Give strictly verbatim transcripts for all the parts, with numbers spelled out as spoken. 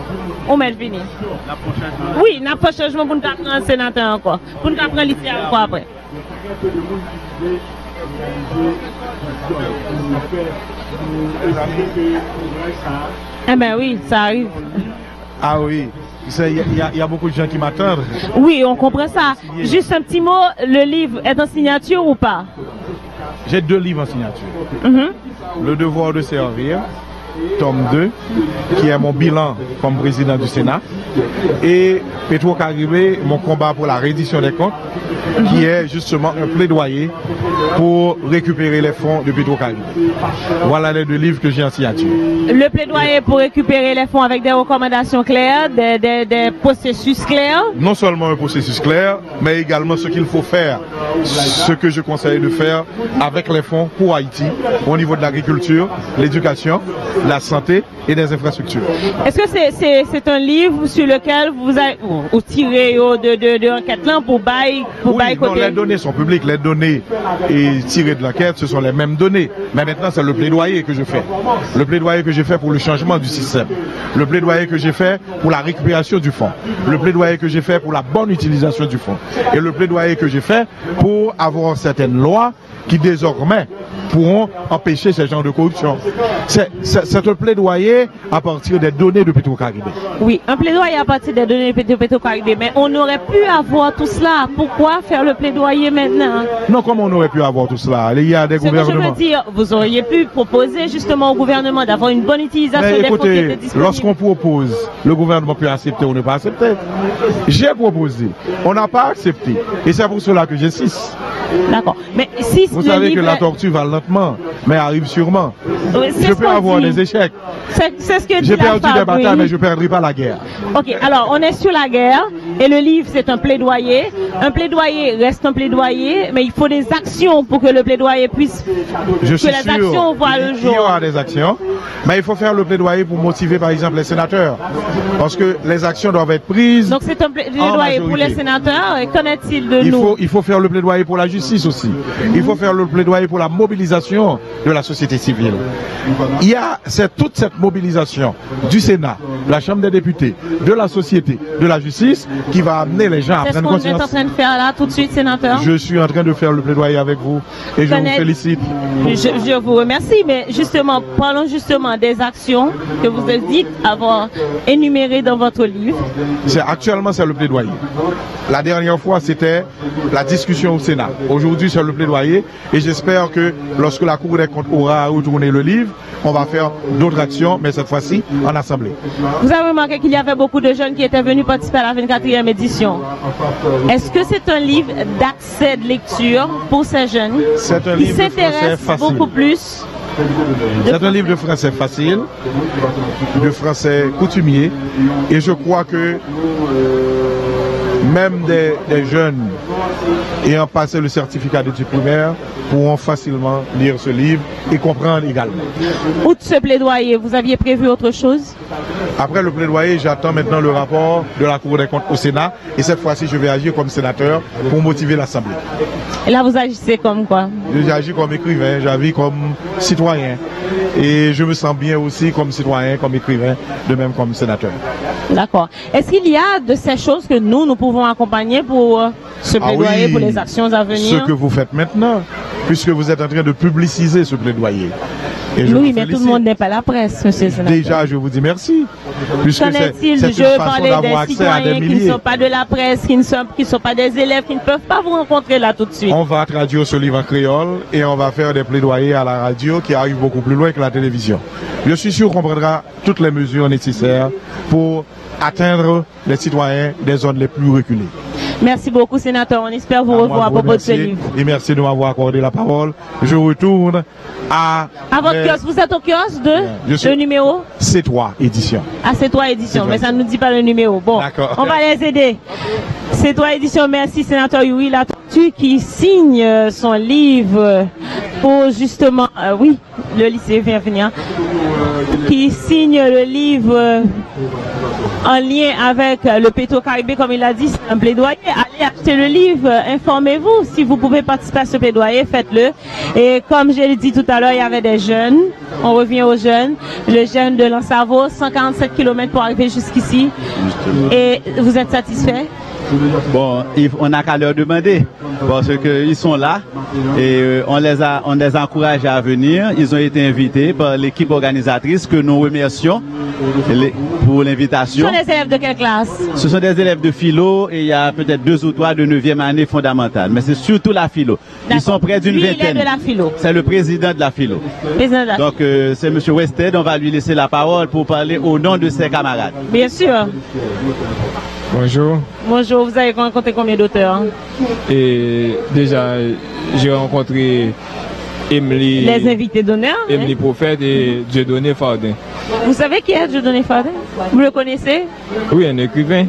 On met fini. Oui, n'a pas changement pour nous prendre un sénateur encore. Pour nous prendre l'issue encore après. Eh ben oui, ça arrive. Ah oui, il y, y, y a beaucoup de gens qui m'attendent. Oui, on comprend ça. Juste un petit mot, le livre est en signature ou pas? J'ai deux livres en signature. Mm-hmm. Le devoir de servir, tome deux, qui est mon bilan comme président du Sénat, et Petro-Caribé, mon combat pour la reddition des comptes, qui est justement un plaidoyer pour récupérer les fonds de Petro-Caribé. Voilà les deux livres que j'ai en signature. Le plaidoyer pour récupérer les fonds avec des recommandations claires, des, des, des processus clairs. Non seulement un processus clair, mais également ce qu'il faut faire, ce que je conseille de faire avec les fonds pour Haïti, au niveau de l'agriculture, l'éducation, la santé et des infrastructures. Est-ce que c'est c'est c'est un livre sur lequel vous avez ou tiré de de de enquête là pour bail pour oui, bail côté? Non, les données sont publiques, les données et tirées de l'enquête, ce sont les mêmes données. Mais maintenant, c'est le plaidoyer que je fais. Le plaidoyer que j'ai fait pour le changement du système. Le plaidoyer que j'ai fait pour la récupération du fonds. Le plaidoyer que j'ai fait pour la bonne utilisation du fonds. Et le plaidoyer que j'ai fait pour avoir certaines lois qui désormais pourront empêcher ces genres de corruption. C'est un plaidoyer à partir des données de Petro-Caribé. Oui, un plaidoyer à partir des données de Petro-Caribé, mais on aurait pu avoir tout cela. Pourquoi faire le plaidoyer maintenant? Non, comment on aurait pu avoir tout cela? Il y a des gouvernements. Ce que je veux dire, vous auriez pu proposer justement au gouvernement d'avoir une bonne utilisation mais des fonds qui étaient écoutez, disponibles. lorsqu'on propose, le gouvernement peut accepter ou ne pas accepter. J'ai proposé, on n'a pas accepté. Et c'est pour cela que j'insiste. D'accord. Mais si vous savez que la tortue va lentement, mais arrive sûrement. Oui, je peux avoir dit. des échecs. C'est ce que J'ai perdu des batailles, oui. Mais je ne perdrai pas la guerre. Ok, alors on est sur la guerre et le livre c'est un plaidoyer. Un plaidoyer reste un plaidoyer, mais il faut des actions pour que le plaidoyer puisse. Je que suis les sûr, actions voient le jour. Il y aura des actions, mais il faut faire le plaidoyer pour motiver par exemple les sénateurs. Parce que les actions doivent être prises. Donc c'est un plaidoyer pour les sénateurs. Et qu'en est-il de il nous? faut, il faut faire le plaidoyer pour la justice aussi. Il faut faire le plaidoyer pour la mobilisation de la société civile. Il y a toute cette mobilisation du Sénat, de la Chambre des députés, de la société, de la justice qui va amener les gens à prendre conscience. C'est ce qu'on est en train de faire là tout de suite, sénateur? Je suis en train de faire le plaidoyer avec vous et je vous félicite. Je, je vous remercie, mais justement, parlons justement des actions que vous avez dites avoir énumérées dans votre livre. Actuellement, c'est le plaidoyer. La dernière fois, c'était la discussion au Sénat. Aujourd'hui, c'est le plaidoyer et j'espère que lorsque la Cour des comptes aura retourné le livre, on va faire d'autres actions, mais cette fois-ci en assemblée. Vous avez remarqué qu'il y avait beaucoup de jeunes qui étaient venus participer à la vingt-quatrième édition. Est-ce que c'est un livre d'accès de lecture pour ces jeunes qui s'intéressent beaucoup plus? C'est un livre de français facile, de français coutumier, et je crois que même des, des jeunes ayant passé le certificat d'études primaires pourront facilement lire ce livre et comprendre également. Outre ce plaidoyer, vous aviez prévu autre chose? Après le plaidoyer, j'attends maintenant le rapport de la Cour des comptes au Sénat et cette fois-ci, je vais agir comme sénateur pour motiver l'Assemblée. Et là, vous agissez comme quoi? J'agis comme écrivain, j'agis comme citoyen et je me sens bien aussi comme citoyen, comme écrivain, de même comme sénateur. D'accord. Est-ce qu'il y a de ces choses que nous, nous pouvons accompagner pour ce plaidoyer, ah oui, pour les actions à venir? Ce que vous faites maintenant, puisque vous êtes en train de publiciser ce plaidoyer. Et oui, mais tout le monde n'est pas la presse, monsieur le sénateur. Déjà, je vous dis merci. Qu'en est-il? Je parlais des citoyens qui ne sont pas de la presse, qui ne sont, qui sont pas des élèves, qui ne peuvent pas vous rencontrer là tout de suite. On va traduire ce livre en créole et on va faire des plaidoyers à la radio qui arrivent beaucoup plus loin que la télévision. Je suis sûr qu'on prendra toutes les mesures nécessaires pour atteindre les citoyens des zones les plus reculées. Merci beaucoup, sénateur. On espère vous revoir à propos de ce livre. Et merci de m'avoir accordé la parole. Je retourne à... À votre kiosque. Vous êtes au kiosque de le numéro C trois édition. Ah, C trois édition, mais ça ne nous dit pas le numéro. Bon, on va les aider. C trois édition, merci, sénateur Youri. La lecture qui signe son livre pour justement, euh, oui, le lycée vient venir, qui signe le livre en lien avec le Petro-Caribé, comme il a dit, c'est un plaidoyer. Allez acheter le livre, informez-vous. Si vous pouvez participer à ce plaidoyer, faites-le. Et comme je l'ai dit tout à l'heure, il y avait des jeunes. On revient aux jeunes. Le jeune de Lansavo, cent quarante-sept kilomètres pour arriver jusqu'ici. Et vous êtes satisfait? Bon, on n'a qu'à leur demander parce qu'ils sont là et on les a, on les a encouragés à venir. Ils ont été invités par l'équipe organisatrice que nous remercions pour l'invitation. Ce sont des élèves de quelle classe? Ce sont des élèves de philo et il y a peut-être deux ou trois de neuvième année fondamentale, mais c'est surtout la philo. Ils sont près d'une vingtaine. C'est le président de la philo. Président de la Donc euh, c'est M. Wested, on va lui laisser la parole pour parler au nom de ses camarades. Bien sûr. Bonjour. Bonjour, vous avez rencontré combien d'auteurs? Et déjà, j'ai rencontré Emily. Les invités d'honneur. Emily hein? Prophète et Dieudonné Fardin. Vous savez qui est Dieudonné Fardin? Vous le connaissez? Oui, un écrivain.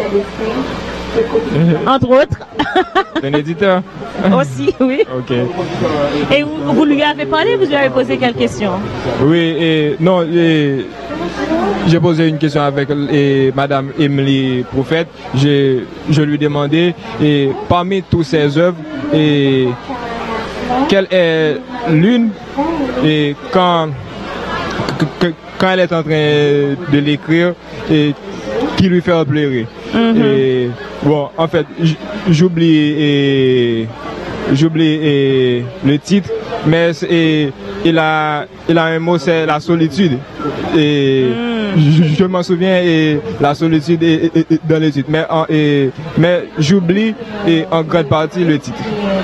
Entre autres. Un éditeur. Aussi, oui. Ok. Et vous, vous lui avez parlé, vous lui avez posé quelles questions? Oui, et non, et, j'ai posé une question avec et, Madame Emily Prophète. Je, je lui demandais, et parmi toutes ses œuvres, et quelle est l'une, et quand, que, quand elle est en train de l'écrire, et qui lui fait pleurer. Mm-hmm. Et bon, en fait, j'oublie et j'oublie et le titre, mais et, il a il a un mot, c'est la solitude. Et mm. je, je m'en souviens et la solitude est, est, est dans le titre, mais en, et, mais j'oublie et en grande partie le titre.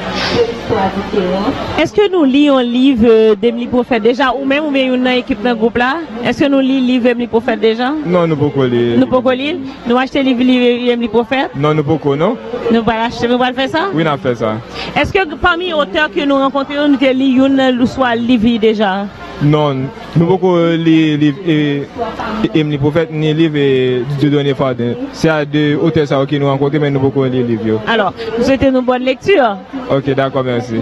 Est-ce que nous lisons un livre d'Emily Prophète déjà, ou même ou bien une équipe d'un groupe là? Est-ce que nous lisons le livre d'Emily Prophète déjà? Non, nous ne pouvons pas lire. Nous ne pouvons pas lire? Nous achetons le livre d'Emily Prophète? Non, nous ne pouvons pas, non? Nous ne pouvons pas l'acheter, nous allons faire ça? Oui, nous allons faire ça. Est-ce que parmi les auteurs que nous rencontrons, nous lisons soit le livre déjà? Non, nous ne pouvons pas lire le livre d'Emily Prophète ni le livre de Dieudonné Fardin. C'est à deux auteurs qui nous rencontrons, mais nous ne pouvons pas lire le livre. Alors, nous souhaitons une bonne lecture. Ok, d'accord, merci.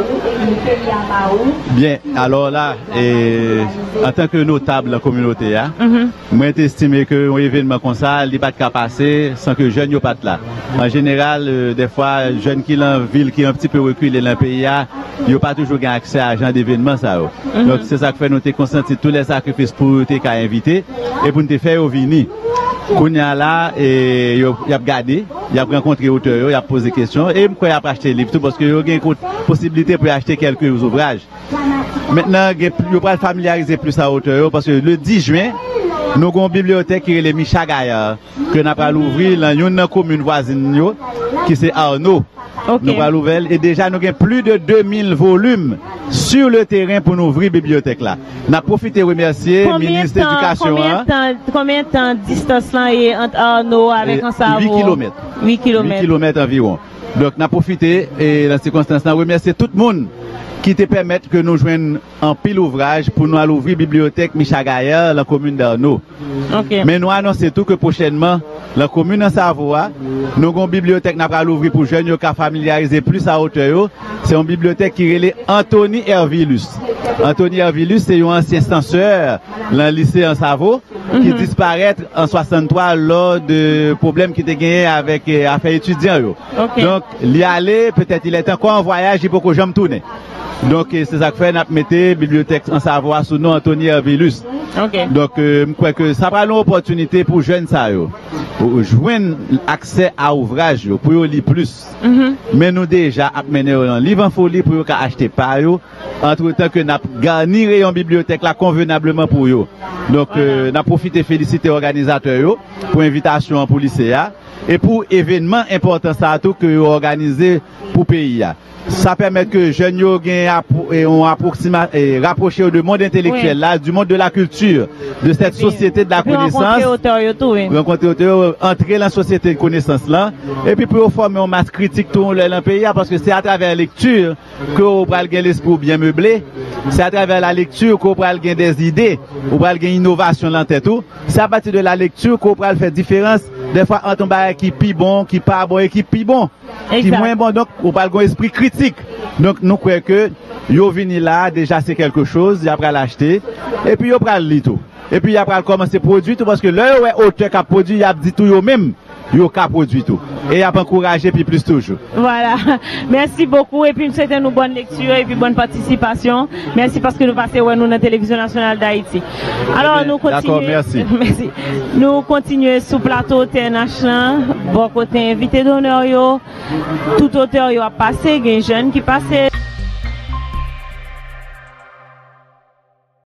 Bien, alors là, et, en tant que notable de la communauté, hein, mm-hmm. moi j'estime qu'un événement comme ça, il n'est pas de cas passer sans que les jeunes ne soient pas là. En général, euh, des fois, les jeunes qui sont en ville, qui sont un petit peu reculés dans le pays, ils n'ont pas toujours accès à ce genre d'événement. Mm-hmm. Donc c'est ça qui fait nous consentir tous les sacrifices pour nous inviter et pour nous faire venir. Qu'on y a là, et il a regardé, il a rencontré auteur, il a posé des questions et il a acheté le livre tout parce qu'il y a une possibilité pour acheter quelques ouvrages. Maintenant, il va familiariser plus à auteur parce que le dix juin, nous avons une bibliothèque qui est le Michagaya, que nous avons ouvert dans une commune voisine qui c'est Arnaud. Okay. Nous avons ouvert et déjà nous avons plus de deux mille volumes sur le terrain pour nous ouvrir la bibliothèque là. Nous avons profité de remercier le ministre de l'Éducation. Combien de temps, combien de temps distance là est entre Arnaud avec un savon? huit kilomètres. huit kilomètres. huit kilomètres environ. Donc nous avons profité et dans ces circonstances, nous avons remercié tout le monde qui te permettent que nous joignons en pile ouvrage pour nous aller ouvrir la bibliothèque Michagaya, la commune d'Arnaud. Okay. Mais nous annonçons tout que prochainement, la commune en Savoie, nous avons une bibliothèque qui va l'ouvrir pour jeunes qui familiariser plus à hauteur. C'est une bibliothèque qui est Anthony Hervilus. Anthony Hervilus, c'est un ancien censeur dans le lycée en Savoie mm-hmm. qui disparaît en soixante-trois lors de problèmes qui étaient gagnés avec euh, affaires étudiants. Okay. Donc, l'y aller, peut-être il est encore en voyage, il faut que j'aime tourner. Donc, c'est ça que fait, nous mettons la bibliothèque en Savoie sous nom Anthony Hervilus. Okay. Donc, euh, je crois que ça va une opportunité pour jeunes ça, pour joindre accès à ouvrage pour lire plus. Mm-hmm. Mais nous déjà amener un livre en folie pour acheter par eux, entre temps que nous garnir une bibliothèque là convenablement pour eux. Donc, voilà. euh, nous profité féliciter les organisateurs pour l'invitation pour lycée et pour événements importants ça tout que organisé pour le pays. Ça permet que les jeunes ont rapproché du monde intellectuel, oui. là, du monde de la culture, de cette société de la connaissance. Rencontrer auteur, entrer dans la société de connaissance là, et puis pour former une masse critique tout le pays, parce que c'est à travers la lecture que vous pourrez gagner l'esprit bien meublé, c'est à travers la lecture que vous pourrez gagner des idées, vous pourrez gagner une innovation dans tête tout. C'est à partir de la lecture que vous pourrez faire différence, des fois entre un bagage qui est bon, qui pas bon et qui est bon. qui moins bon, donc on parle d'un esprit critique. Donc nous croyons que yo vini là, déjà c'est quelque chose, il y a pas l'acheter, et puis yo pral li tout. Et puis il y a pas commencer à produire tout, parce que là, ouais, auteur qui a produit, il a dit tout yo même. Yo ka produit tout. Et a encouragé puis plus toujours. Voilà. Merci beaucoup et puis nous souhaitons une bonne lecture et puis bonne participation. Merci parce que nous passons ouais, nous dans la télévision nationale d'Haïti. Alors nous continuons. D'accord, merci. Merci. Nous continuons sous plateau T N H là. Bon côté invité d'honneur yo. Tout auteur yo a passé, il y a un jeune qui passé.